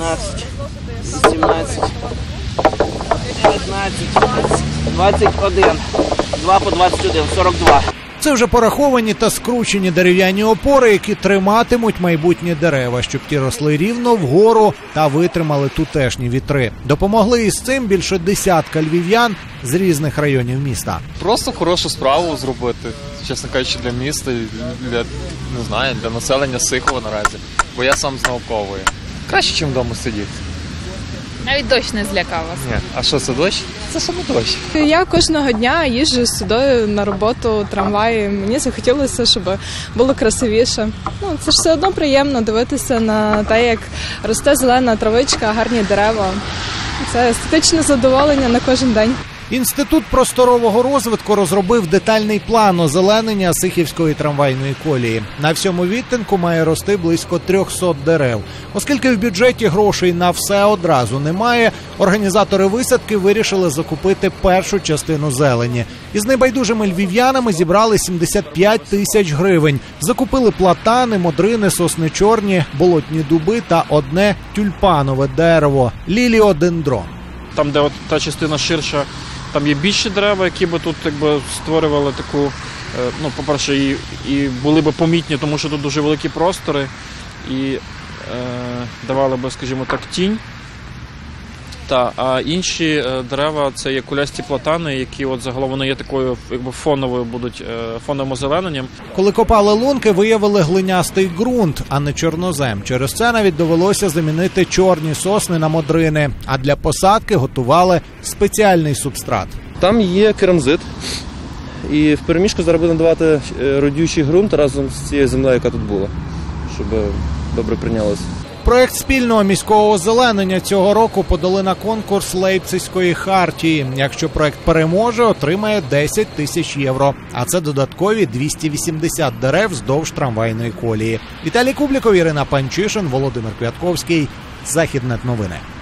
17, 18, 19, 21, 2 по 21, 42. Це вже пораховані та скручені дерев'яні опори, які триматимуть майбутні дерева, щоб ті росли рівно вгору та витримали тутешні вітри. Допомогли із цим більше десятка львів'ян з різних районів міста. Просто хорошу справу зробити, чесно кажучи, для міста, для населення Сихова наразі. Бо я сам з Наукової. Краще, ніж вдома сидіти. Навіть дощ не злякав вас. Ні. А що це дощ? Це саме дощ. Я кожного дня їжджу сюди на роботу, трамваї. Мені захотілося, щоб було красивіше. Це ж все одно приємно дивитися на те, як росте зелена травичка, гарні дерева. Це естетичне задоволення на кожен день. Інститут просторового розвитку розробив детальний план озеленення Сихівської трамвайної колії. На всьому відтинку має рости близько 300 дерев. Оскільки в бюджеті грошей на все одразу немає, організатори висадки вирішили закупити першу частину зелені. Із небайдужими львів'янами зібрали 75 тисяч гривень. Закупили платани, модрини, сосни чорні, болотні дуби та одне тюльпанове дерево – ліліодендрон. Там, де от та частина ширша, там є більші дерева, які би тут створювали таку, по-перше, і були б помітні, тому що тут дуже великі простори, і давали б, скажімо так, тінь. А інші дерева – це є кулясті платани, які от загалом вони є такою фоновою, будуть фоновим озелененням. Коли копали лунки, виявили глинястий ґрунт, а не чорнозем. Через це навіть довелося замінити чорні сосни на модрини, а для посадки готували спеціальний субстрат. Там є керамзит, і в перемішку зараз будемо давати родючий ґрунт разом з цією землею, яка тут була, щоб добре прийнялося. Проєкт спільного міського озеленення цього року подали на конкурс Лейпцизької хартії. Якщо проєкт переможе, отримає 10 тисяч євро. А це додаткові 280 дерев вздовж трамвайної колії. Віталій Кубліков, Ірина Панчишин, Володимир Квятковський. Західнет новини.